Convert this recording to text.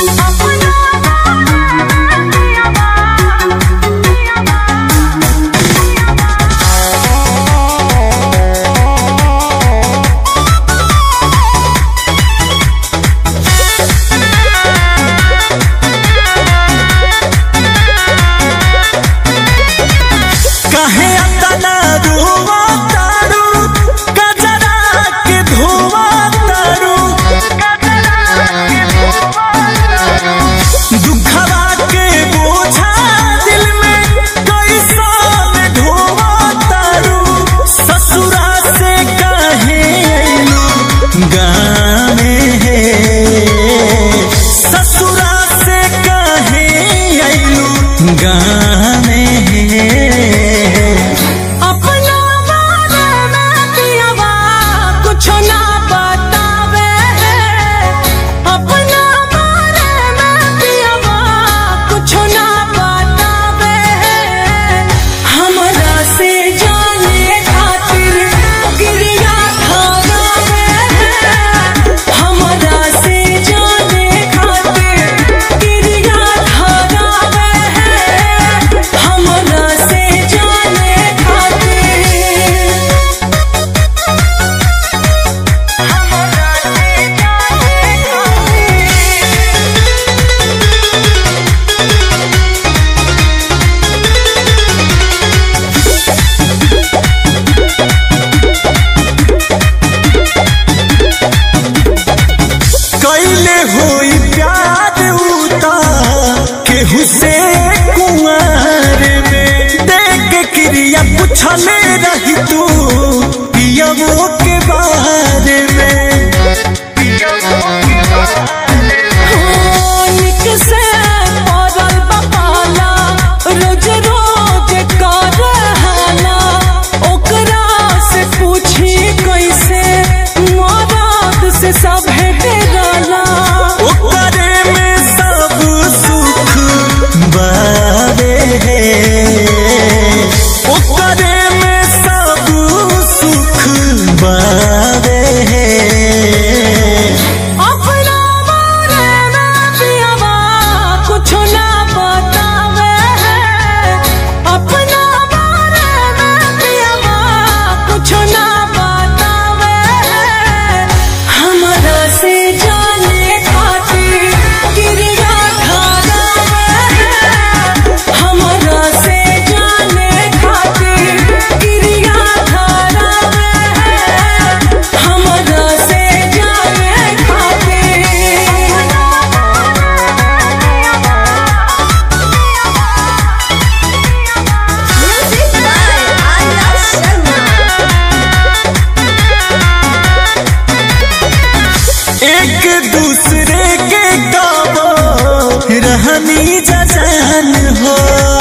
पूछले रही तू पियवो के बारे में निक से पड़ल बपाला रोज रोज कर हाला ओकरा से पूछी कैसे मौत से सब डरला ओकरे में सब सुख बारे ओकरे में सब सुख बारे अपना बारे में पियवा कुछ ना बतावे अपना बारे में पियवा कुछ ना बतावे हमरा से जाने खातिर गिरिया ढालावे हमरा से जाने खातिर गिरिया ढालावे हमरा से जाने खातिर म्यूजिक बाय आर्या शर्मा एक दूसरे के गावो रहनी जान हो।